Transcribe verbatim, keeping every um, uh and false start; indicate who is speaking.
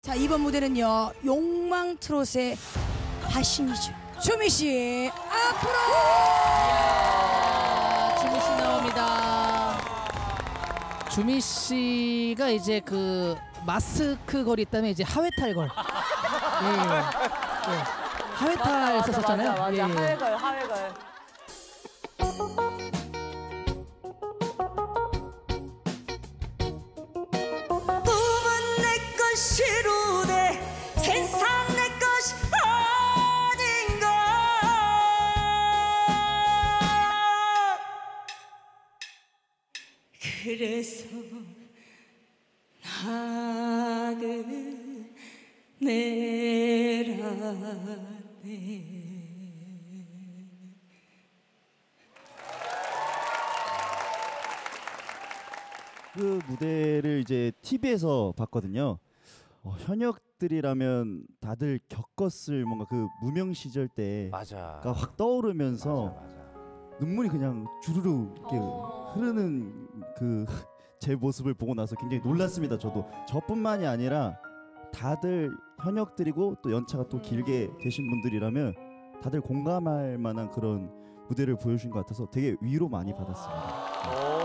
Speaker 1: 자, 이번 무대는요, 욕망 트롯의 하심이죠. 주미 씨 앞으로.
Speaker 2: 이야, 주미 씨 나옵니다. 주미 씨가 이제 그 마스크 걸 있다면 이제 하회탈 걸. 예, 예. 하회탈
Speaker 3: 맞아,
Speaker 2: 썼었잖아요.
Speaker 3: 맞아, 맞아.
Speaker 2: 예, 예.
Speaker 3: 하회걸, 하회걸.
Speaker 4: 꿈은 내 것이로되 세상 내 것이 아닌가. 그래서 나는 내라네.
Speaker 5: 그 무대를 이제 티비에서 봤거든요. 어, 현역들이라면 다들 겪었을 뭔가 그 무명 시절 때가
Speaker 6: 맞아.
Speaker 5: 확 떠오르면서
Speaker 6: 맞아, 맞아.
Speaker 5: 눈물이 그냥 주르르 이렇게
Speaker 3: 어.
Speaker 5: 흐르는 그 제 모습을 보고 나서 굉장히 놀랐습니다. 저도 저뿐만이 아니라 다들 현역들이고 또 연차가 또 길게 되신 분들이라면 다들 공감할 만한 그런 무대를 보여주신 것 같아서 되게 위로 많이 받았습니다.
Speaker 6: 오.